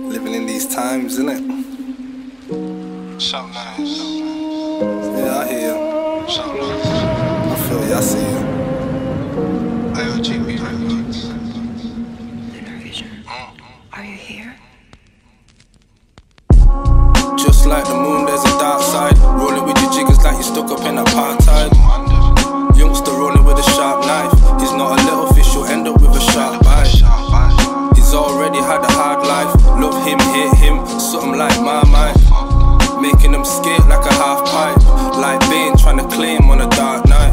Living in these times, innit? So nice. Yeah, I hear you. So nice. I feel you, I see you. IOGB. Lunar Vision. Are you here? Just like the moon, there's a dark side. Rolling with your jiggers like you're stuck up in apartheid. Youngster rolling with a sharp knife. He's not a little fish, you'll end up with a sharp bite. He's already had a hard life. Love him, hate him, something like Marmite. Making them skate like a half pipe. Like Bane trying to claim on a dark night.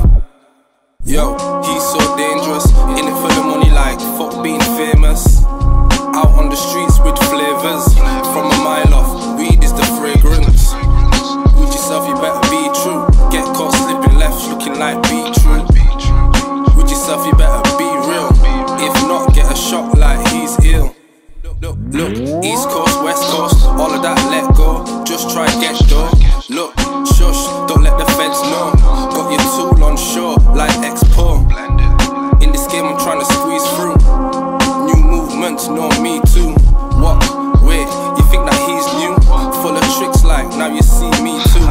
Yo, he's so dangerous. In it for the money like fuck being famous. Out on the streets with flavors. From a mile off, weed is the fragrance. With yourself you better be true. Get caught slipping left looking like beetroot. With yourself you better be real. If not, get a shot like he's ill. Look, East Coast, West Coast, all of that let go. Just try get dough. Look, shush, don't let the feds know. Got your tool on shore like Expo. In this game I'm trying to squeeze through. New movements, no me too. What? Wait, you think that he's new? Full of tricks like now you see me too.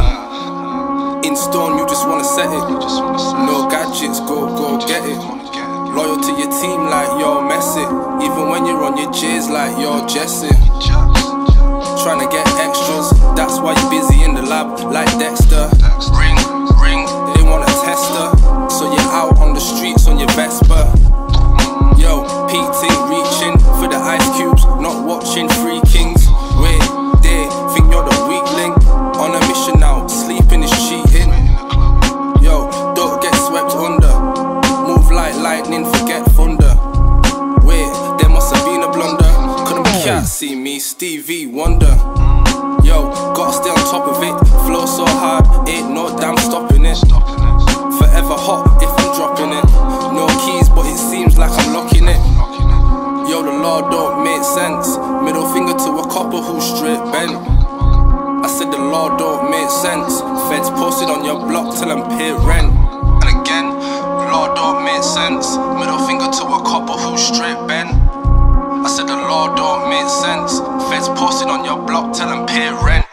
In stone you just wanna set it. No gadgets, go get it. Loyal to your team like you're Messi. Even when you're on your J's like you're Jesse. Trying to get extras, that's why you're busy in the lab like Dexter. Ring, they wanna test her. So you're out on the streets on your Vespa. Yo, PT reaching for the ice cubes, not watching Free Kings. Wait, they think you're the weak link. On a mission now, sleeping is cheating. Yo, don't get swept under. Move like lightning, forget thunder. Wait, there must have been a blunder. Couldn't be cat, see me, Stevie Wonder. Yo, gotta stay on top of it. Flow so hard, ain't no damn stopping it. Forever hot if I'm dropping it. No keys, but it seems like I'm locking it. Yo, the law don't make sense. Middle finger to a copper who's straight bent. I said the law don't make sense. Feds posted on your block till I'm pay rent. And again, law don't make sense. Middle finger to a copper who's straight bent. I said the law don't make sense. Feds posted on your block till I'm pay rent.